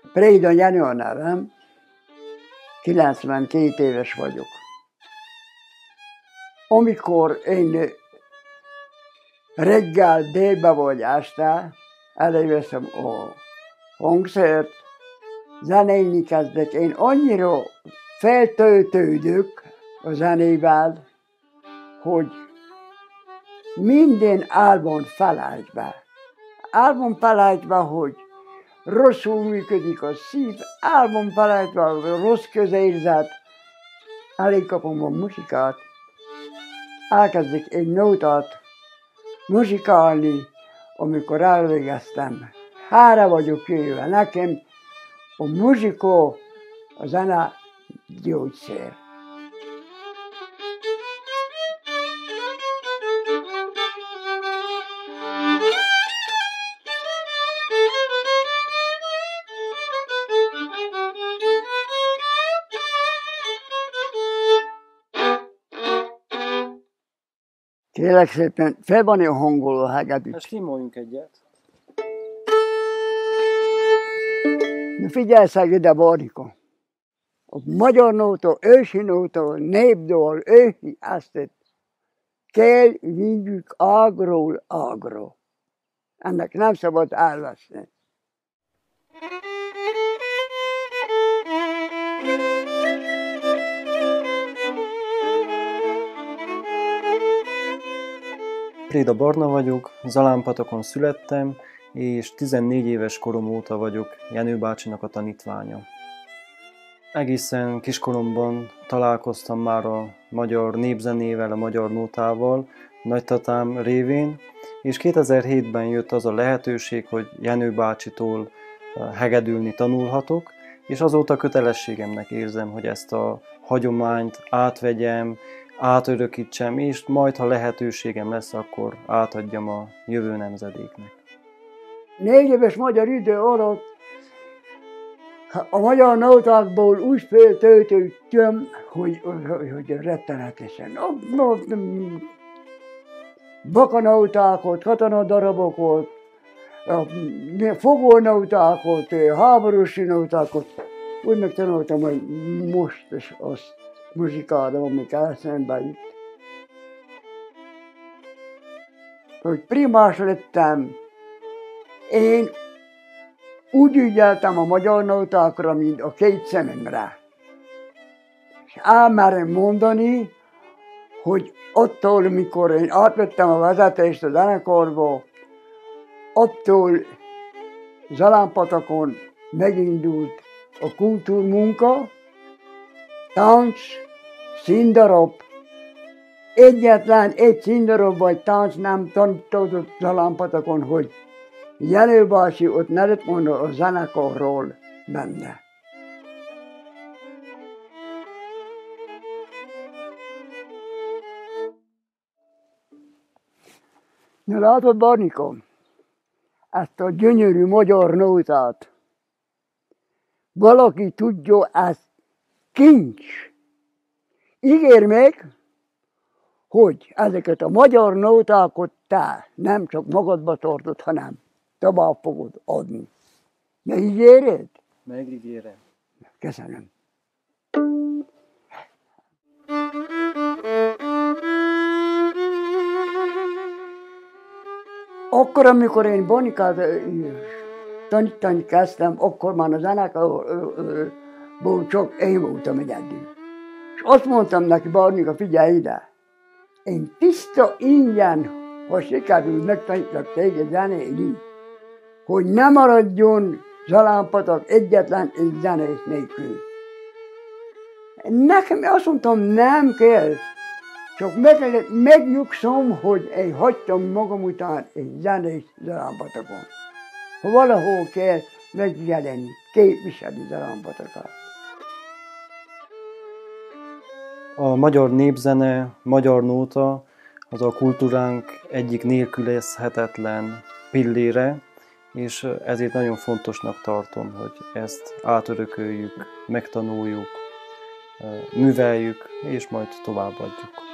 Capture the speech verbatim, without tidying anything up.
Préda Jenő a nevem, kilencvenkét éves vagyok. Amikor én reggel délbe vagy este előveszem a hangszert, zenélni kezdek, én annyira feltöltődök a zenével, hogy minden álmon felejtve. Álmon felejtve, hogy rosszul működik a szív, álmon felejtve a rossz közérzet, elékapom a muzsikát, elkezdek egy nótát muzsikálni, amikor elvégeztem. Hára vagyok jöjjve, nekem a muzsika, a zene gyógyszer. Kérlek szépen, fel van a hangoló hegedűt. Most simoljunk egyet. Na figyelj szeg ide, Barnika! A magyar nóta, ősi nóta, népdal, ősi esztet kell vigyük ágról ágra. Ennek nem szabad elveszni. Préda Barna vagyok, Zalánpatakon születtem, és tizennégy éves korom óta vagyok Jenő bácsinak a tanítványa. Egészen kiskoromban találkoztam már a magyar népzenével, a magyar nótával, nagytatám révén, és kétezer-hétben jött az a lehetőség, hogy Jenő bácsitól hegedülni tanulhatok, és azóta kötelességemnek érzem, hogy ezt a hagyományt átvegyem, átörökítsem, és majd, ha lehetőségem lesz, akkor átadjam a jövő nemzedéknek. Négy éves magyar idő alatt a magyar nótákból úgy feltöltöttem, hogy, hogy, hogy rettenetesen. Bakanótákat, katonadarabokat, fogónótákat, háborúsi nótákat. Úgy megtanultam, hogy most is azt muzsikálom, amik eszembe jut. Hogy primás lettem, én úgy ügyeltem a magyar nótákra, mint a két szememre. És elmerem mondani, hogy attól, mikor én átvettem a vezetést a zenekarba, attól Zalánpatakon megindult a kultúrmunka, tánc, színdarab. Egyetlen egy színdarab vagy tánc nem tanított Zalánpatakon, hogy Jenő bácsi ott ne lett volna a zenekarról benne. Na látod, Barnika, ezt a gyönyörű magyar nótát, valaki tudja, ez kincs. Ígér meg, hogy ezeket a magyar nótákat te nem csak magadba tartod, hanem tovább fogod adni. Megígéred? Megígérem. Köszönöm. Akkor, amikor én Barnikát tanítani kezdtem, akkor már a zenekarból csak én voltam egyedül. És azt mondtam neki, Barnika, figyelj ide, én tiszta ingyen, ha sikerül megtanítlak téged zenélni, hogy ne maradjon Zalánpatak egyetlen egy zenész nélkül. Nekem azt mondtam, nem kell, csak meg, megnyugszom, hogy én hagytam magam után egy zenész Zalánpatakon. Ha valahol kell megjelenni, képviselni Zalánpatakát. A magyar népzene, magyar nóta az a kultúránk egyik nélkülözhetetlen pillére, és ezért nagyon fontosnak tartom, hogy ezt átörököljük, megtanuljuk, műveljük, és majd továbbadjuk.